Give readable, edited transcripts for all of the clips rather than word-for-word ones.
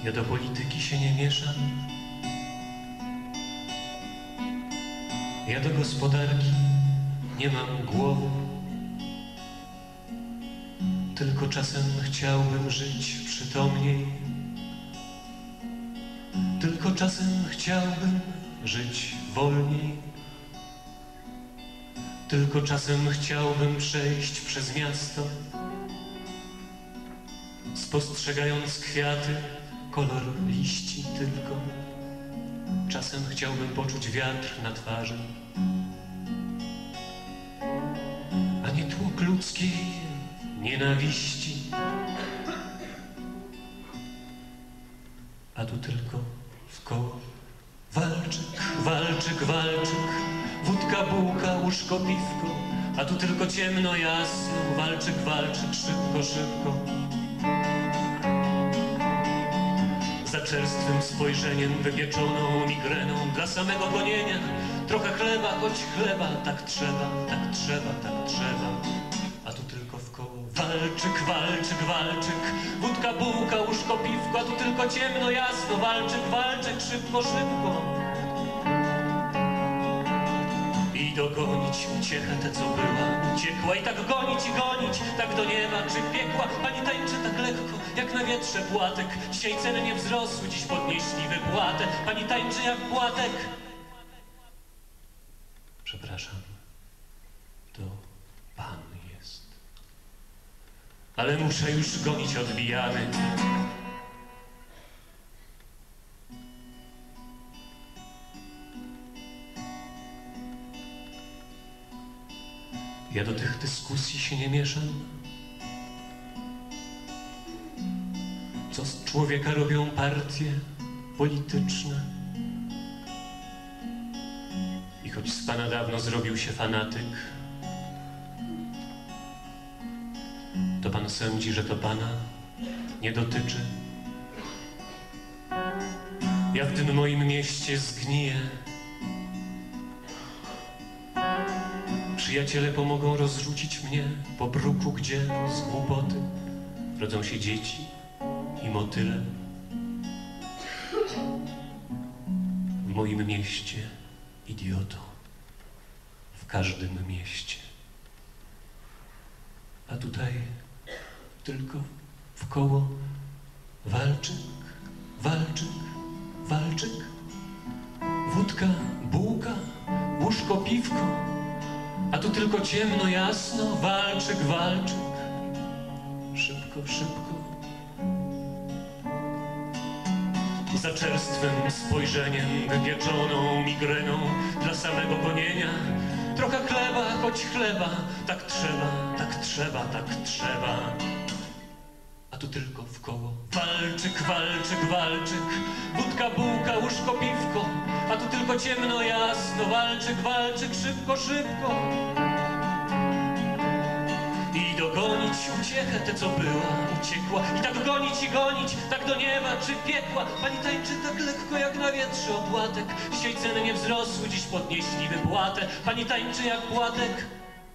Ja do polityki się nie mieszam. Ja do gospodarki nie mam głowy. Tylko czasem chciałbym żyć przytomniej. Tylko czasem chciałbym żyć wolniej. Tylko czasem chciałbym przejść przez miasto, spostrzegając kwiaty, kolor liści tylko. Czasem chciałbym poczuć wiatr na twarzy, a nie tłok ludzkiej nienawiści. A tu tylko wkoło walczyk, walczyk, walczyk, wódka, bułka, łóżko, piwko. A tu tylko ciemno, jasno, walczyk, walczyk, szybko, szybko. Za czerstwym spojrzeniem, wypieczoną migreną, dla samego gonienia trochę chleba, choć chleba, tak trzeba, tak trzeba, tak trzeba. A tu tylko wkoło walczyk, walczyk, walczyk, wódka, bułka, łóżko, piwko. A tu tylko ciemno, jasno, walczyk, walczyk, szybko, szybko. I dogonić uciechę tę, co była, uciekła. I tak gonić i gonić, tak do nieba czy piekła. Pani tańczy tak lekko, jak na wietrze płatek. Dzisiaj ceny nie wzrosły, dziś podnieśli wypłatę. Pani tańczy jak płatek. Przepraszam, to pan jest. Ale muszę już gonić odbijany. Ja do tych dyskusji się nie mieszam. Co z człowieka robią partie polityczne? I choć z pana dawno zrobił się fanatyk, to pan sądzi, że to pana nie dotyczy. Ja w tym moim mieście zgniję. Przyjaciele pomogą rozrzucić mnie po bruku, gdzie z głupoty rodzą się dzieci i motyle. W moim mieście, idioto, w każdym mieście. A tutaj tylko wkoło walczyk, walczyk, walczyk, wódka, bułka, łóżko, piwko. A tu tylko ciemno, jasno, walczyk, walczyk, szybko, szybko. Za czerstwym spojrzeniem, wypieczoną migreną, dla samego gonienia trochę chleba, choć chleba, tak trzeba, tak trzeba, tak trzeba. A tu tylko wkoło walczyk, walczyk, walczyk, wódka, bułka, łóżko, piwko. A tu tylko ciemno, jasno, walczyk, walczyk, szybko, szybko. I dogonić uciechę tę, co była, uciekła. I tak gonić i gonić, tak do nieba czy piekła. Pani tańczy tak lekko, jak na wietrze opłatek. Dzisiaj ceny nie wzrosły, dziś podnieśli wypłatę. Pani tańczy jak płatek.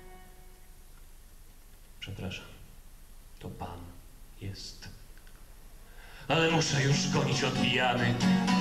Przepraszam, to pan jest. Ale muszę już gonić odbijany.